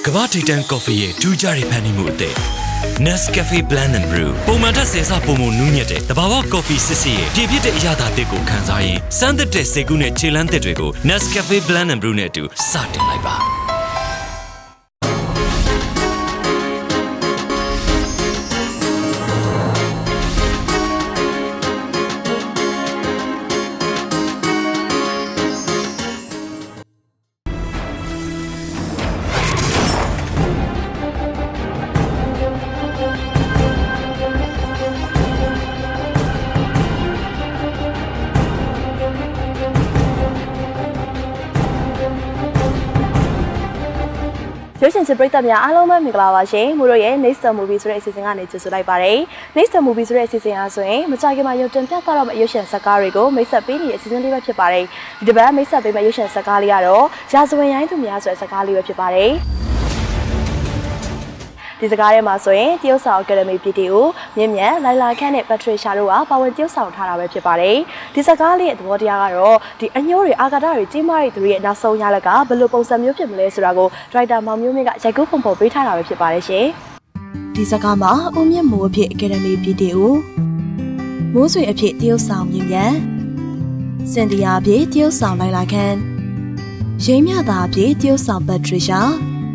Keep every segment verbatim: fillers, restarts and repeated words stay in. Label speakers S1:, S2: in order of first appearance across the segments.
S1: Gabatitan coffee ye two jari pani mute. Nescafe blend and brew. Pomata sesa pomo nunyete. The baba coffee sisi. Pipite yada teko kanzai. Sande te segune chilante twego. Nescafe blend and brew netu. Satin laiba. Yosin to break them ya aloma miglawashi, Muroye, next movies racing on it to Sulai next movies racing as way, Machagama Yotan Tata Yoshan Sakarigo, makes a penny as season live pare. The bear makes up a Yoshan Sakaliaro, just when I to me as a Sakali pare. This guy Masoe, Tiosa Academy P T U, Mimia, Lila Canet Patricia Rua, Power Tiosa Tara Pare, Tisakali at Wadiaro, the Anuri Agadari, Timari, three at Naso Yalaga, Belupo Samuel Lesrago, tried down Mamumiga, Jacupompo, Pitara Pare. Tisakama, Umia Mopi Academy P T U, Mosui a Pit Tiosa Mimia, Sandia P Tiosa Lila Can, Jamia da P Tiosa Patricia.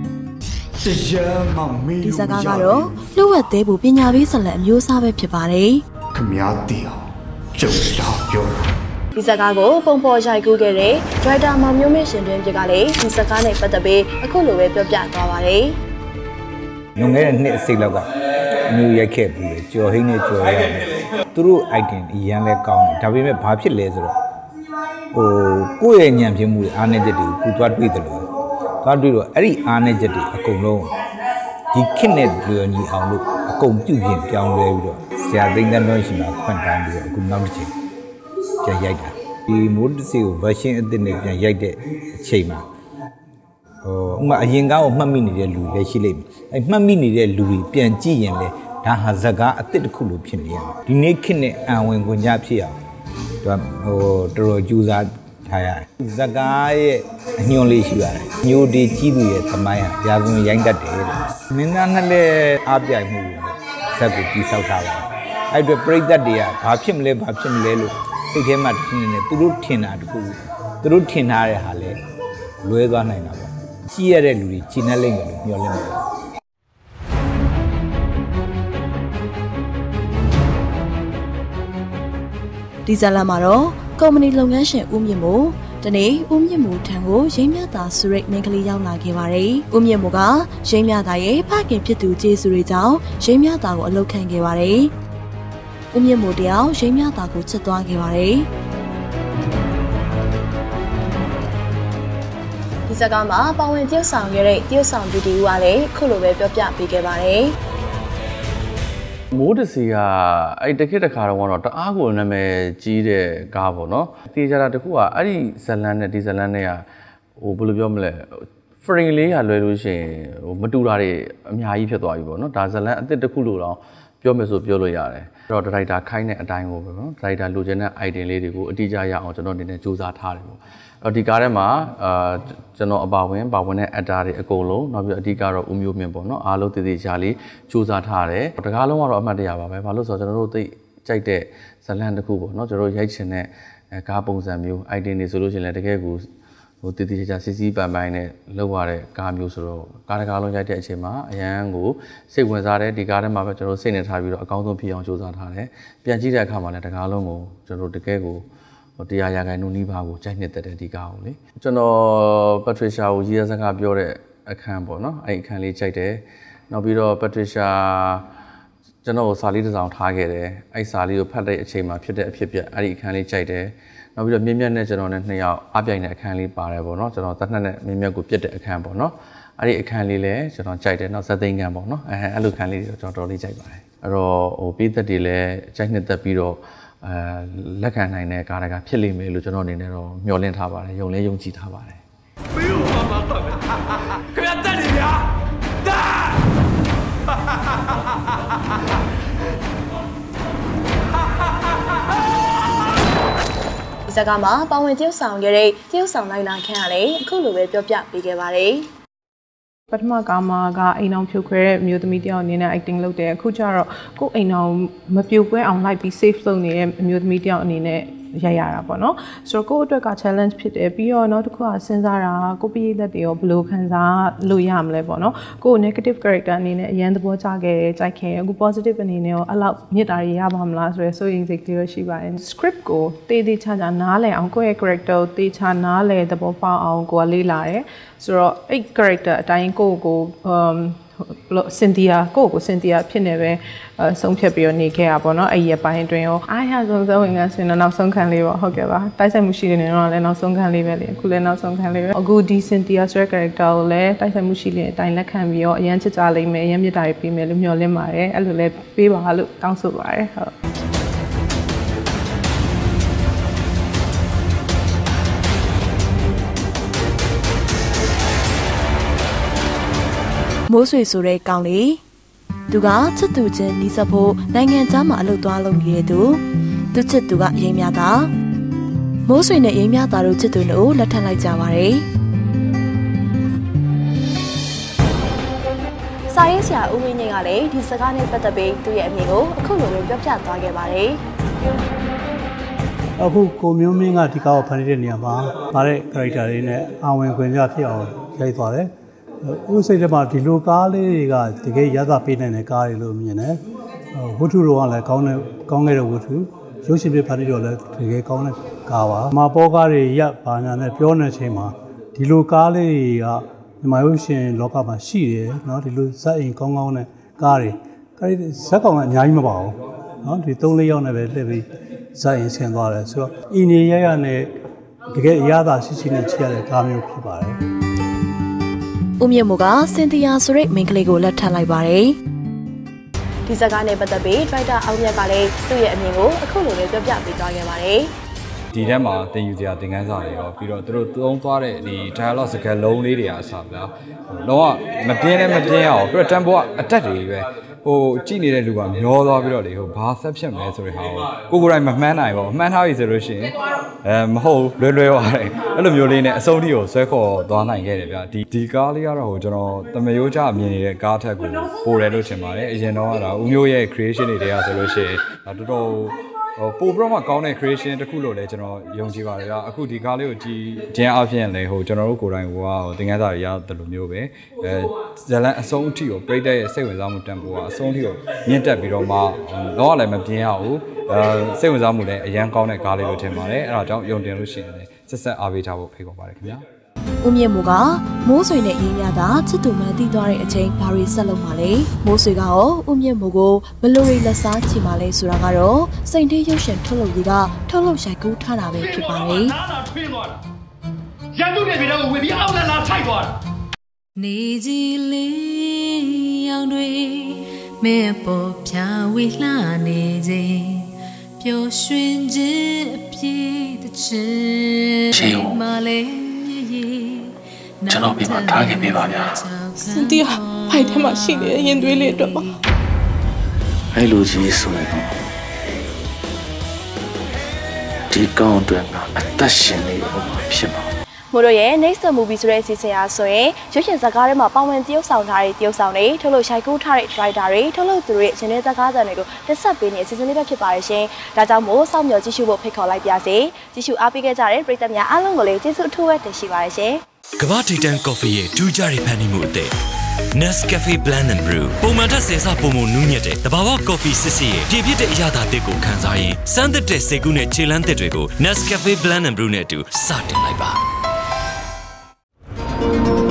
S1: Di Sagaro, flew at table Pinavis and let you sabe pipare.
S2: Camiadio, just out your.
S1: Di Sagago, Pompo Jaigugere, tried down Mamu mission to Gale, di Sagane Patabe, a cool way to Jacavare.
S3: No man, Silaga, New York, Johine Joy, through Itin, Yanle Count, Tabime Papi Laser. Oh, Kuyan Yamjimu, Anegati, put what with the law. Every energetic a colo. He cannot do any outlook, a computing young lady. Saying the notion of Quentin could not check. Jayada. He would see version at the neck Jayade Chema. Oh, my young out mammy needed Louis, she live. A mammy needed Louis, Pianji and Le, Tahazaga, a thick cool opinion. The naked and when Gunjapia. Oh, the Juza. Zagai, new Lishua, new de Chibu, Tamaya, Yagun Yanga Day. Minanale Abia movie, Sabu South Tower. I will break that day, Papim Le, Papim Lelu, take him at Turutin at Gu, Turutin Hare Hale, Luega Nina. Sierra Louis, Chinaling, your limit. Dizalamaro. Comedy Longashe Umyamo, Dane, Umyamo Tango, Jamiata Surek Menkali Yama Gevare, Umyamoga, Jamiata, Paki Pitu Jesurizao, Jamiata or Locan Gevare, Umyamodia, Jamiata Gutsatua Gevare. Isagama, Powen Deal Sound, Deal Sound Video Wale, Kulove Pia Pigevare.
S4: Modesia, I take it a caravan or Ago Name G de Gavono, Tijara de Hua, Adi Salana, Disalania, Obulumle, Friendly, a Leluce, Maturari, Miai Petoivo, no, Dazalan, the Kulura, Piomeso Pioloyare, Rodraita Kine a time over, Raita Lugena, ideally, Dijaya or not in a Juza Taribo. Digarema, General about when, but when at Dari a Golo, not a Digaro Umu Mimbono, Alo de Jali, Chuza Tare, the Galo or Madiaba, Palos or General Jake, Salan the Kubo, not the Royachene, Carbon Samu, identity solution at the Gagus, who did the Jassisi by mine, Loware, Camusro, Caracalo Jatechema, Yango, Seguazare, Digarema, General Senate, have you account of Pion Chuza Tare, Pianjida Kamal at the Galomo, General de Gago. The Ayaga no Niba, Janet at the Gauli. General Patricia, years ago, Biore a campo, no? I can lead check there. No, Bido Patricia General Salidas on target. I saw you Padre Chema, Pita Pipia, I can lead check there. No, we have Mimian General and Nea, Abian can lead Barabo, no? General Tatan Mimia could get a campo, no? I can lead, General check there, no setting gamble, no? I look can lead General check by. Or beat the delay, Janet the Bido. Lacan and Caraga Pilly me, Luciano, Miolin Tava, Yole Yonchi Tava. Isagama, Powen Deal Sound, Gary, Deal Sound like Cali, Kulu with your Jack Bigavare.
S5: ပထမကာမကအိမ်အောင်ဖြုတ်ခွဲတဲ့အမျိုးသမီးတယောက်အနေနဲ့ acting လုပ်တယ်အခုကျတော့ကိုယ်အိမ်အောင်မပြိုကွဲအောင်လိုက်ပြီး safe လုပ်နေတဲ့အမျိုးသမီးတယောက်အနေနဲ့ရရတာပေါ့နော်ဆိုတော့ကိုယ့်အတွက်က challenge ဖြစ်တယ်ပြီးတော့နောက်တစ်ခုကစဉ်းစားတာကိုပြည်သက်တွေရောဘယ်လိုခံစားလို့ရမလဲပေါ့နော်ကိုယ် negative character အနေနဲ့အရန်သဘောကျခဲ့တယ်ကြိုက်ခဲ့အခု positive အနေနဲ့ရောအဲ့လောက်မြစ်တာရရပါမလားဆိုရယ်ဆိုရင်စိတ်ကလေးရှိပါတယ် script ကိုတေးသေးချာချာနားလည်အောင်ကိုယ့်ရဲ့ character ကိုတေးချာနားလည်သဘောပေါက်အောင်ကိုယ်ကလေ့လာတယ်ဆိုတော့အဲ့ character အတိုင်းကိုယ့်ကို um စင်တီယာကိုယ့်ကိုစင်တီယာဖြစ်နေပဲဆုံးဖြတ်ပြီးတော့နေခဲ့ရပါတော့အဲ့ဒီအပိုင်းအတွင်းရောအားရဆုံးသဝင်ကဆိုရင်နောက်ဆုံးခံလေးပေါ့ဟုတ်ကဲ့ပါတိုက်ဆိုင်မှုရှိနေတော့လည်းနောက်ဆုံးခံလေးပဲလေအခုလည်းနောက်ဆုံးခံလေးပဲအခုဒီစင်တီယာဆိုတဲ့ character ကိုလည်းတိုက်ဆိုင်မှုရှိနေတဲ့အတိုင်းလက်ခံပြီးတော့အရန်ချစ်ကြလိမ့်မယ်အရန်မြတ်တာတွေပေးမယ်လို့မျှော်လင့်ပါတယ်အဲ့လိုလည်းပေးပါလို့တောင်းဆိုပါတယ်ဟုတ်
S1: မိုးဆွေဆိုတဲ့ကောင်လေးသူကချစ်သူချင်းနီးစပ်ဖို့နိုင်ငံသားမှာအလုပ်သွားလုပ်နေတဲ့သူသူချစ်သူကရိမ်းမြတာမိုးဆွေနဲ့ရိမ်းမြတာတို့ချစ်သူတို့လက်ထပ်လိုက်ကြပါတယ်စာရေးဆရာဦးဝင်းငိမ့်ကလည်းဒီစကားနဲ့ပတ်သက်ပြီးသူ့ရဲ့အမြင်ကိုအခုလိုပဲပြောပြသွားခဲ့ပါတယ်
S6: အခုကိုမျိုးမင်းကဒီကားကိုဖန်တီးတဲ့နေရာမှာဗါတဲ့ character တွေနဲ့အာဝင်ခွင့်ပြဖြစ်အောင်ရိုက်သွားတယ်ဥစိတ်ထဲမှာဒီလိုကားလေးတွေကတကယ်ရသပေးနိုင်တဲ့ကားတွေလို့မြင်တယ်ဝတ္ထုတော်ကလည်းကောင်းတဲ့ကောင်းခဲ့တဲ့ဝတ္ထုရုပ်ရှင်ပြဖန်တီးတော့လည်းတကယ်ကောင်းတဲ့ကားပါမာပေါ်ကားတွေရပ်ဘာညာနဲ့ပြောနေချိန်မှာဒီလိုကားလေးတွေကမြန်မာရုပ်ရှင်လောကမှာရှိတယ်เนาะဒီလိုဇက်အိမ်ကောင်းကောင်းနဲ့ကားတွေကားတွေဇက်ကောင်ကအများကြီးမပါဘူးเนาะဒီသုံးလေးယောက်နဲ့ပဲလှည့်ပြီးဇက်အိမ်ဆင်းသွားတယ်ဆိုတော့အင်းနေရရနဲ့တကယ်အရသာရှိရှိနဲ့ချရတဲ့ကားမျိုးဖြစ်ပါတယ်
S1: ဦးမြင့်မိုးကစင်တီယာဆိုတဲ့မိန်းကလေးကိုလက်ထပ်လိုက်ပါတယ်။ဒီစကားနဲ့ပတ်သက်ပြီးဒရိုက်တာအောင်မြတ်ကလည်းသူ့ရဲ့အမြင်ကိုအခုလိုမျိုးပြောပြပေးသွားခဲ့ပါတယ်။
S7: ဒီထဲမှာသင်ယူစရာသင်ခန်းစာတွေရောပြီးတော့သူတို့သုံးသွားတဲ့ဒီ dialogue စကားလုံးလေးတွေအားစားဗျာ။လုံးဝမပြင်းနဲ့မပြင်းအောင်ပြီးတော့ tempo ကအတက်တွေပဲဟိုကြည့်နေတဲ့လူကမျောသွားပြီးတော့လေဟိုဘာဆက်ဖြစ်မလဲဆိုတဲ့ဟာကိုကိုကိုယ်တိုင်မမှန်းနိုင်ပါဘူး။မှန်းထားပြီဆိုလို့ရှိရင်အဲမဟုတ်လွယ်လွယ်သွားတယ်။အဲ့လိုမျိုးလေးနဲ့အဆုံးထိကိုဆွဲခေါ်သွားနိုင်ခဲ့တယ်ဗျာ။ဒီဒီကားလေးကတော့ဟိုကျွန်တော်တမယိုးကြမြင်နေတဲ့ကားထက်ကိုပိုတယ်လို့ထင်ပါတယ်။အရင်တော့ကဦးမျိုးရဲ့ creation တွေတည်းကဆိုလို့ရှိရင်တော်တော်ဟိုပို့ပြီးတော့မှကောင်းတဲ့ creation တခုလို့လည်းကျွန်တော်ယုံကြည်ပါတယ်ဗျာအခုဒီကားလေးကိုကြည်ခြင်းအပြင်လည်းဟိုကျွန်တော်တို့ကိုယ်တိုင်ကဟိုသင်ခန်းစာတွေရတယ်လို့မျိုးပဲအဲဇလန်အဆုံးအထိကိုပြိတ္တရဲ့စိတ်ဝင်စားမှုတန်ဖိုးကအဆုံးအထိကိုမြင့်တက်ပြီးတော့မှတော့လည်းမပြင်းရဘူးအဲစိတ်ဝင်စားမှုလည်းအရန်ကောင်းတဲ့ကားလေးလို့ထင်ပါတယ်အဲ့ဒါကြောင့်ယုံတင်လို့ရှိရင်လည်းဆက်ဆက်အားပေးထားဖို့ဖိတ်ခေါ်ပါတယ်ခင်ဗျာ
S1: ဦးမြင့်မိုးကမိုးဆွေနဲ့ရင်းမြတာချစ်သူမှန်သိသွားတဲ့အချိန်ဘာတွေဆက်လုပ်မှာလဲမိုးဆွေကရောဦးမြင့်မိုးကိုဘလို့တွေလက်စားချီမှာလဲဆိုတာကတော့စိန်တေးရုပ်ရှင်ထုတ်လုပ်ရေးကထုတ်လုပ်ရိုက်ကူးထားတာပဲဖြစ်ပါတယ်
S8: နားလာထွင်းသွားတာရန်သူတွေပြည်တော့ဝင်ပြီးအောက်လာလာထိုက်သွားတာ
S9: နေကြီးလေးရောင်တွေမဲပေါ်ဖြာဝေလှနေခြင်းပျော်ရွှင်ခြင်းအပြည့်တခြင်းမလေး
S8: ကျွန်တော်ပြမထားခင်ပြပါဗျာ
S5: စင်တီယာဖိုက်ထဲမှာရှိနေတဲ့ရင်သွေးလေးအတွက်ပါ
S8: အဲ့လိုကြီးဆိုရင်ဒီကောင်တွေကအသက်ရှင်နေတော့ဖြစ်မှာ
S1: မို့လို့ရဲ့ next movie ဆိုတဲ့အစီအစဉ်အားဆိုရင်ရုပ်ရှင်ဇာတ်ကားထဲမှာပါဝင်တရုပ်ဆောင်ထားတဲ့တရုပ်ဆောင်တွေထုတ်လို့ရှိုက်ကူးထားတဲ့ writer တွေထုတ်လို့သူတို့ရဲ့ရှင်တဲ့ဇာတ်ကားသံတွေကိုတက်ဆက်ပေးနေတဲ့အစီအစဉ်လေးပဲဖြစ်ပါတယ်ရှင်ဒါကြောင့်မို့စောင့်မျှော်ကြည့်ရှုဖို့ဖိတ်ခေါ်လိုက်ပါစေကြည့်ရှုအားပေးခဲ့ကြတဲ့ပရိသတ်များအားလုံးကိုလည်းကျေးဇူးအထူးပဲတင်ရှိပါတယ်ရှင်
S10: ကမ္ဘာတီတန်ကော်ဖီရဲ့ဒူးကြရီဖန်တီးမှုအသစ် Nescafe Blend and Brew ပုံမှန်ထက်ဆယ်ဆပုံမှုနူးညံ့တဲ့တဘာဝကော်ဖီစစ်စစ်ရဲ့ပြည့်ပြည့်တဲ့အရာသာတစ်ကိုခံစားရင်စမ်းသစ်တဲ့စိတ်ကူးနဲ့ခြေလမ်းသစ်တွေကို Nescafe Blend and Brew နဲ့အတူစတင်လိုက်ပါ